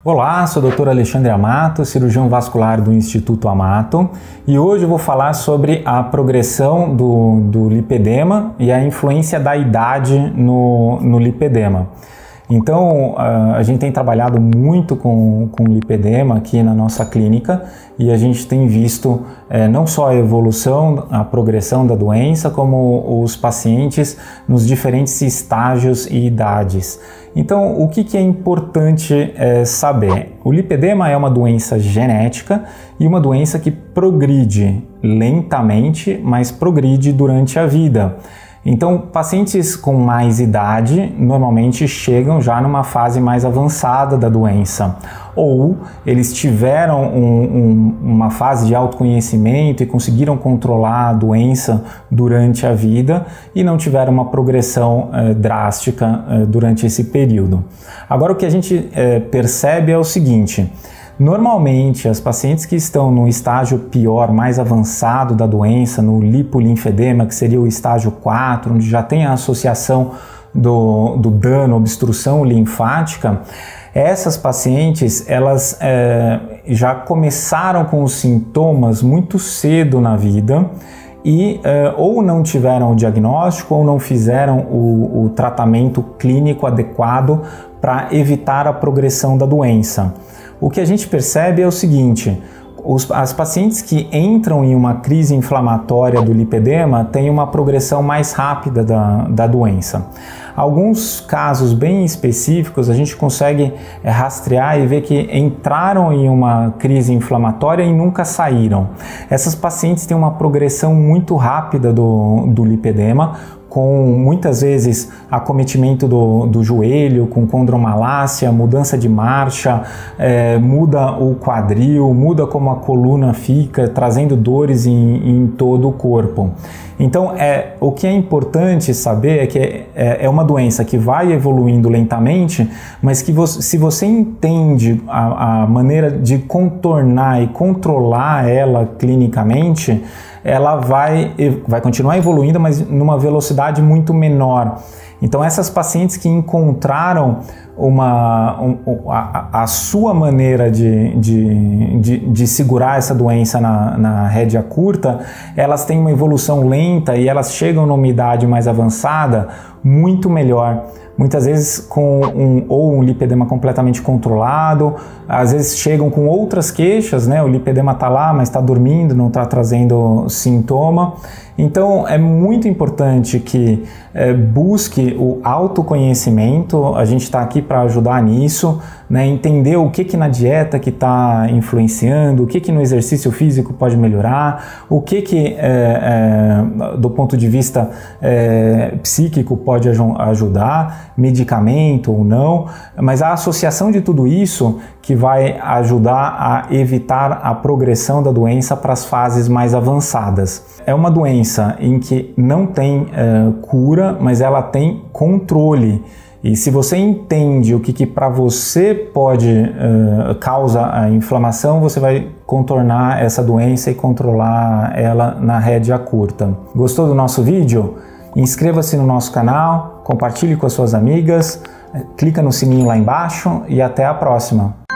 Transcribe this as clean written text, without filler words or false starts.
Olá, sou o Dr. Alexandre Amato, cirurgião vascular do Instituto Amato, e hoje eu vou falar sobre a progressão do lipedema e a influência da idade no lipedema. Então, a gente tem trabalhado muito com lipedema aqui na nossa clínica e a gente tem visto não só a evolução, a progressão da doença, como os pacientes nos diferentes estágios e idades. Então, o que é importante saber? O lipedema é uma doença genética e uma doença que progride lentamente, mas progride durante a vida. Então, pacientes com mais idade normalmente chegam já numa fase mais avançada da doença, ou eles tiveram uma fase de autoconhecimento e conseguiram controlar a doença durante a vida e não tiveram uma progressão drástica durante esse período. Agora, o que a gente percebe é o seguinte: normalmente, as pacientes que estão no estágio pior, mais avançado da doença, no lipolinfedema, que seria o estágio 4, onde já tem a associação do dano, obstrução linfática, essas pacientes, elas já começaram com os sintomas muito cedo na vida e ou não tiveram o diagnóstico ou não fizeram o tratamento clínico adequado para evitar a progressão da doença. O que a gente percebe é o seguinte: as pacientes que entram em uma crise inflamatória do lipedema têm uma progressão mais rápida da doença. Alguns casos bem específicos a gente consegue rastrear e ver que entraram em uma crise inflamatória e nunca saíram. Essas pacientes têm uma progressão muito rápida do lipedema, com muitas vezes acometimento do joelho, com condromalácia, mudança de marcha, muda o quadril, muda como a coluna fica, trazendo dores em todo o corpo. Então, o que é importante saber é que é uma doença que vai evoluindo lentamente, mas que se você entende a maneira de contornar e controlar ela clinicamente, ela vai continuar evoluindo, mas numa velocidade muito menor. Então, essas pacientes que encontraram a sua maneira de segurar essa doença na rédea curta, elas têm uma evolução lenta e elas chegam numa idade mais avançada muito melhor. Muitas vezes com um lipedema completamente controlado, às vezes chegam com outras queixas, né? O lipedema está lá, mas está dormindo, não está trazendo sintoma. Então é muito importante que busque o autoconhecimento. A gente está aqui para ajudar nisso, né? Entender o que na dieta que está influenciando, o que no exercício físico pode melhorar, o que do ponto de vista psíquico pode ajudar, medicamento ou não, mas a associação de tudo isso que vai ajudar a evitar a progressão da doença para as fases mais avançadas. É uma doença em que não tem cura, mas ela tem controle. E se você entende o que para você pode causa a inflamação, você vai contornar essa doença e controlar ela na rédea curta. Gostou do nosso vídeo? Inscreva-se no nosso canal, compartilhe com as suas amigas, clica no sininho lá embaixo e até a próxima!